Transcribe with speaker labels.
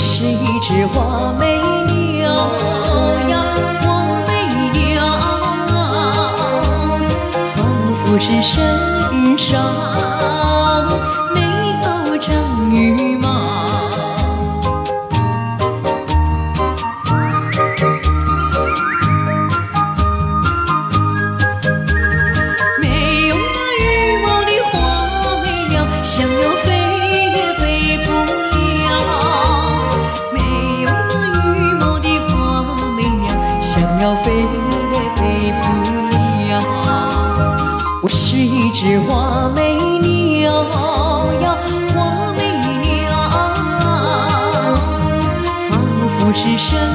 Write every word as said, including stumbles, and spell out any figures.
Speaker 1: 是一只花美鸟呀，花美鸟，仿佛是身上没有长羽毛。没有那羽毛的花美鸟，想要飞也飞不了。没有那羽毛的花美鸟，想要飞也飞不了。我是一只花美鸟呀，花美鸟，仿佛是身